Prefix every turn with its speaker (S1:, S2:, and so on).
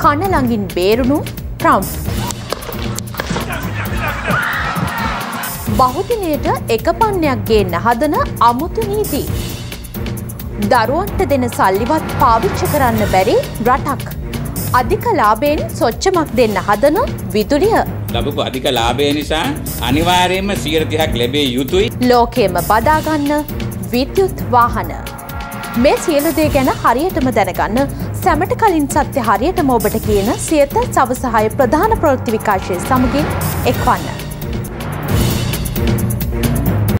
S1: කන ළඟින් බේරුණු ට්‍රම්ප්. බහුදිනයට එක පන්නයක් ගේන්න හදන අමුතු නීති. දරුවන්ට දෙන සල්ලිවත් පාවිච්චි කරන්න බැරි රටක්. අධික ලාභයෙන් සොච්චමක් දෙන්න හදන විදුලිය.
S2: ලැබපු අධික ලාභය නිසා අනිවාර්යයෙන්ම 30%ක් ලැබිය යුතුයි.
S1: ලෝකෙම බදාගන්න විද්‍යුත් වාහන. මේ සියලු දේ ගැන හරියටම දැනගන්න සැමට කලින් සත්‍ය හරියටම ඔබට කියන සියත සවස 6 ප්‍රධාන ප්‍රවෘත්ති විකාශය සමගින් එක්වන්න.